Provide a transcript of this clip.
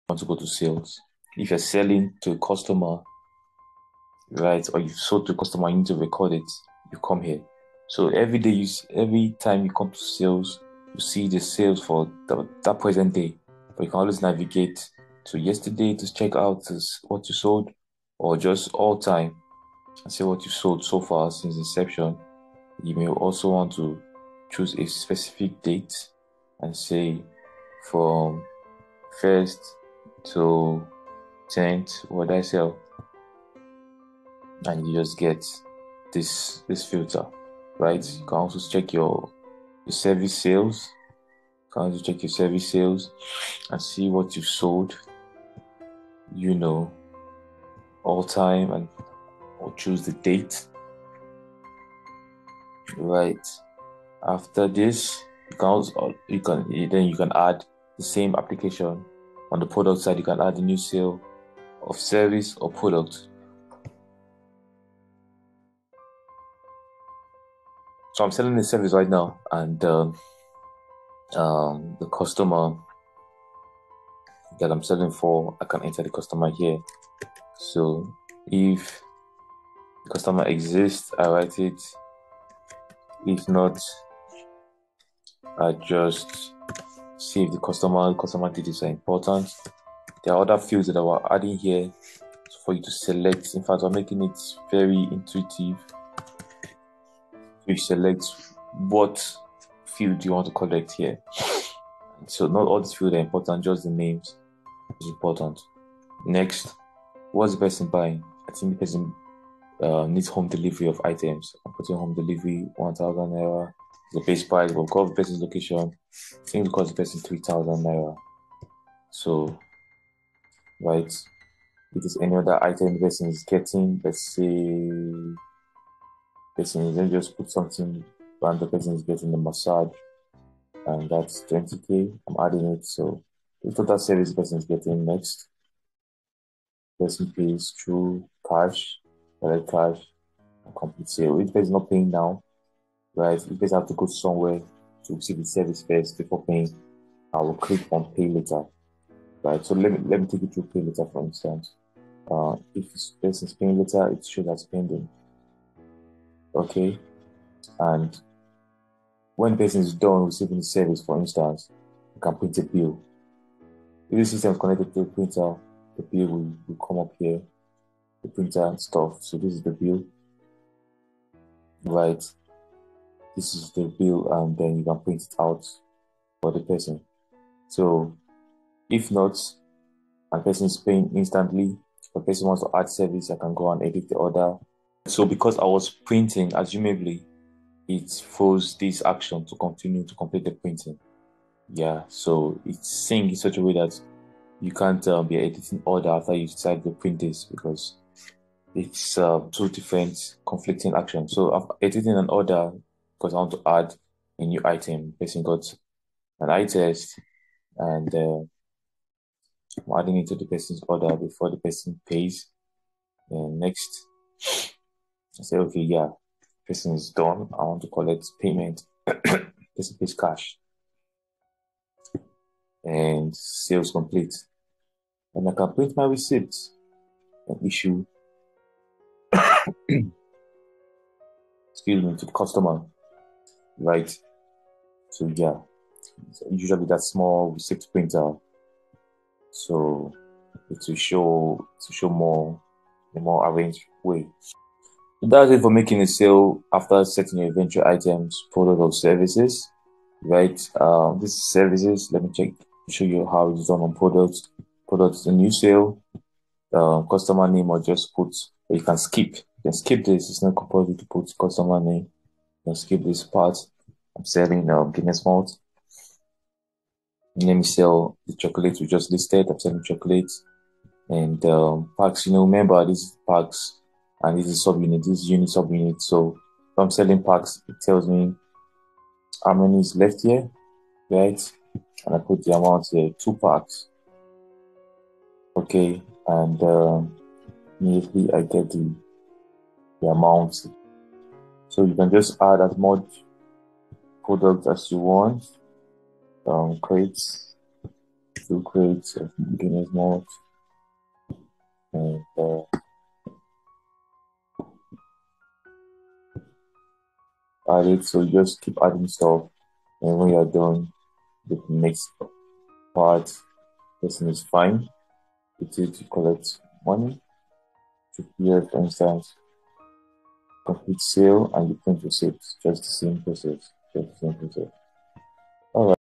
want to go to sales. If you're selling to a customer, right, or you've sold to a customer, you need to record it. You come here. So every time you come to sales, you see the sales for that present day. But you can always navigate to yesterday to check out what you sold, or just all time and see what you sold so far since inception. You may also want to choose a specific date and say from 1st to 10th what I sell, and you just get this filter, right? You can also check your service sales. You can also check your service sales and see what you've sold, all time, or choose the date. Right. After this, you can add the same application on the product side. You can add a new sale of service or product. So I'm selling the service right now, and the customer that I'm selling for, I can enter the customer here. So if the customer exists, I write it. If not, I just see if the customer details are important. There are other fields that I was adding here for you to select. In fact, I'm making it very intuitive. You select what field you want to collect here. So not all these fields are important, just the names is important. Next, what's the person buying? I think the person needs home delivery of items. I'm putting home delivery 1,000 naira. The base price will cover the person's location. I think it costs the person 3,000 naira. So, right, if there's any other item the person is getting, let's say then just put something and the person is getting a massage, and that's 20k. I'm adding it. So the total service the person is getting. Next, person pays through cash, direct cash, and complete sale. If the person is not paying now, right, if the person have to go somewhere to receive the service first before paying, I will click on pay later. Right, so let me take you through pay later, for instance. If this person is paying later, it shows as pending. Okay, and when the person is done receiving the service, for instance, you can print a bill. If the system is connected to the printer, the bill will come up here, the printer and stuff. So this is the bill, right? This is the bill, and then you can print it out for the person. So if not, and the person is paying instantly, if the person wants to add service, I can go and edit the order. So because I was printing, assumably, it froze this action to continue to complete the printing. Yeah, so it's synced in such a way that you can't be editing order after you decide to print this, because it's two different conflicting actions. So I'm editing an order because I want to add a new item. The person got an eye test, and I'm adding it to the person's order before the person pays. And next, I say, okay, yeah, person is done. I want to collect payment. Person pays cash, and sales complete. And I can print my receipt and issue, excuse me, to the customer, right? So yeah, so usually that small receipt printer, so it will show more in a more arranged way. So that's it for making a sale after setting your eventual items, product or services, right? This is services. Let me show you how it's done on products. Products, a new sale, customer name, or just put, or you can skip. You can skip this. It's not compulsory to put customer name. You can skip this part. I'm selling Guinness malt. Let me sell the chocolate we just listed. I'm selling chocolates and packs. Remember, this is packs, and this is subunit. This is unit subunit. So if I'm selling packs, it tells me how many is left here, right? And I put the amount here, 2 packs. Okay, and immediately I get the amount. So you can just add as much product as you want. Crates. to create a beginner's mode, and add it. So just keep adding stuff, and when you're done with the next part, person is fine. It is to collect money. To here, for instance, complete sale and you print receipt. Just the same process. Just the same process. All right.